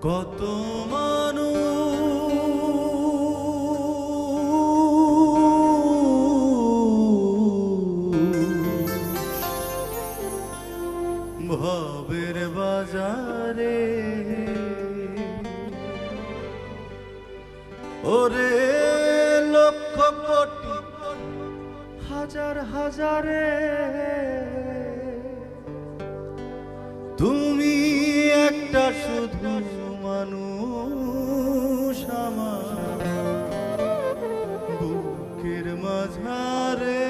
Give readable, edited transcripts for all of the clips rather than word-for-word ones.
কত মানুষ ভবের বাজারে ওরে লক্ষ কোটি হাজার হাজারে তুমি একটা শুধু মানুষ আমার বুকের মাঝারে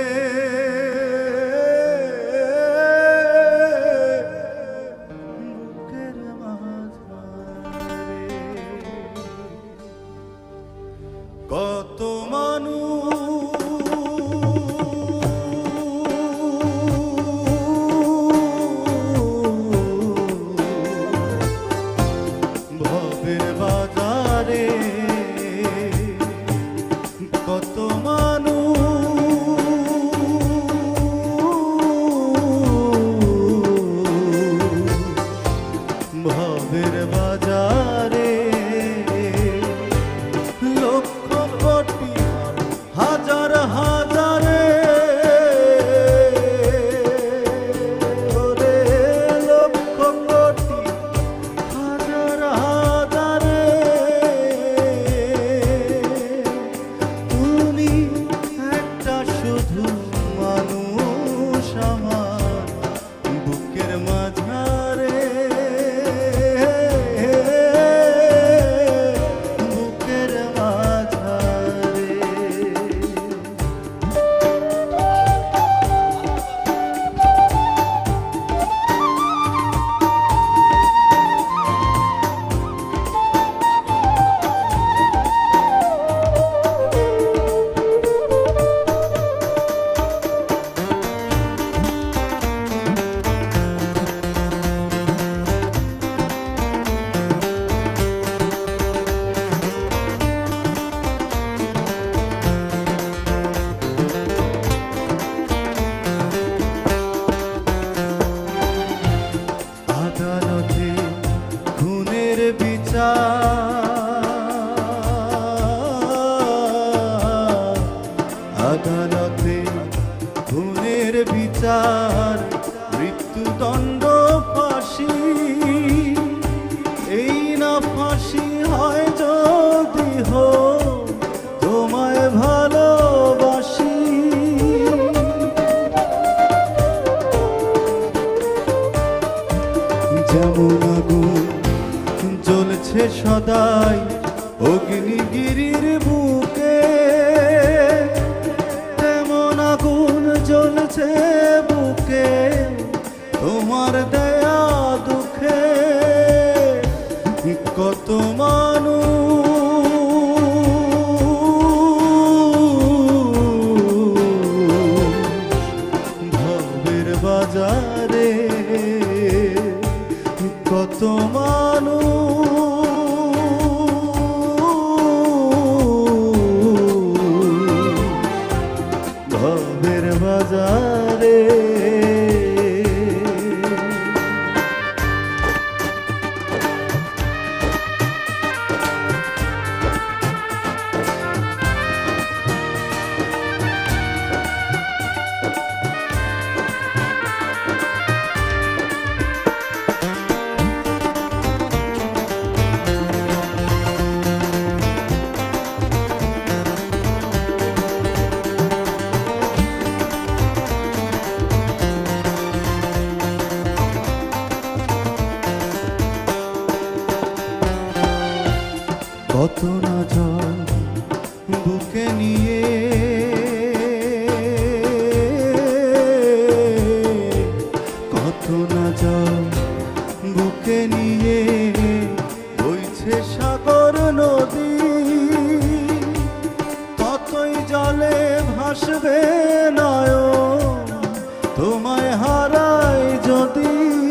বুকের মাঝারে কত মানুষ কত মানুষ ভবের বাজারে লক্ষ কোটি হাজার হাজারে ওরে লক্ষ কোটি হাজার হাজারে তুমি একটা শুধু মানুষ আমার বুকের মাঝারে বুকের মাঝারে আদালতে খুনের বিচার আদালতে খুনের বিচার মৃত্যুদণ্ড ফাঁসি এই না ফাঁসি হয় যদি হো তোমায় ভালোবাসি যেমন আগুন জ্বলছে সদাই অগ্নিগিরির বুকে তেমন আগুন জ্বলছে বুকে তোমার দয়া দুঃখে কত মানুষ ভবের বাজারে কত মানুষ ভবের বাজারে কত না জল বুকে নিয়ে কত না জল বুকে নিয়ে বইছে সাগর নদী ততই জলে ভাসবে নয়ন তোমায় হারাই যদি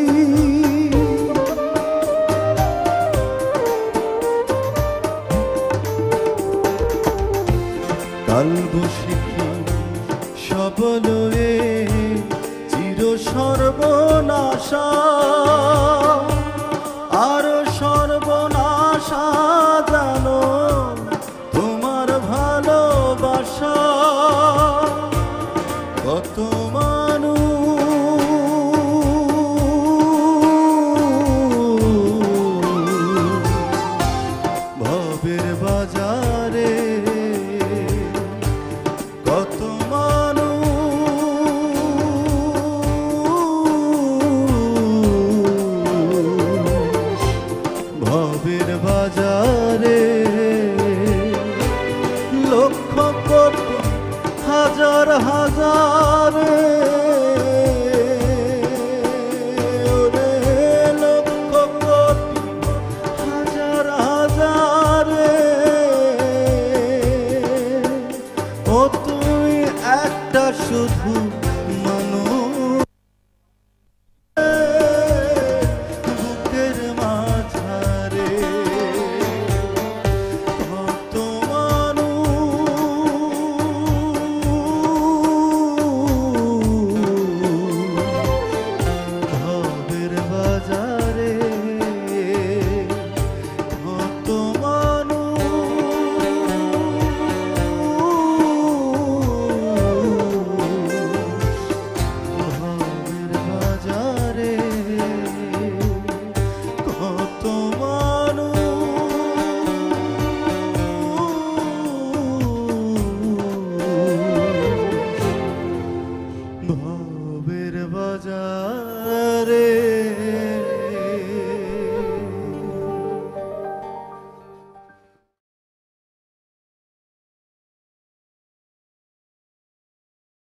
কালবৈশাখী সবলয়ে চির সর্বনাশা আর সর্ব তোমার